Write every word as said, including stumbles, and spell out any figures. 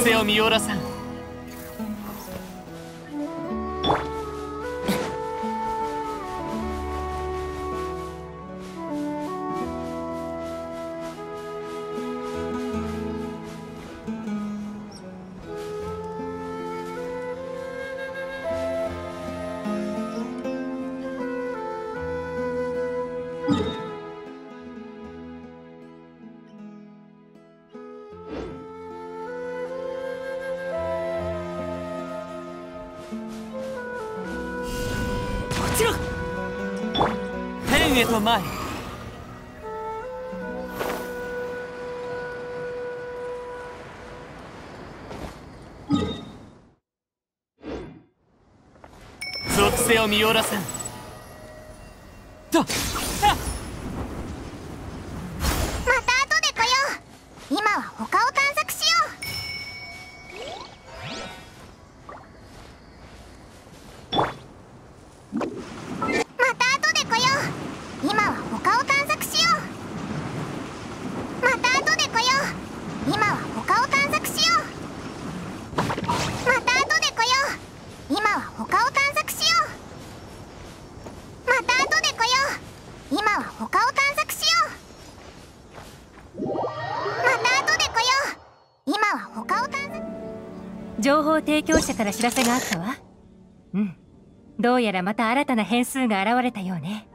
性を見よらさん。 もちろん。 天へと前。属性を見よらさん。とっ情報提供者から知らせがあったわ。うん。どうやらまた新たな変数が現れたようね。